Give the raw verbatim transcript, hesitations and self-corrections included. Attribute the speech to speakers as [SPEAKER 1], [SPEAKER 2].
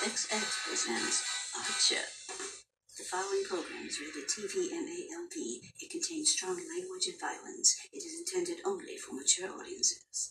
[SPEAKER 1] X X presents Archer. The following program is rated T V M A L P. It contains strong language and violence. It is intended only for mature audiences.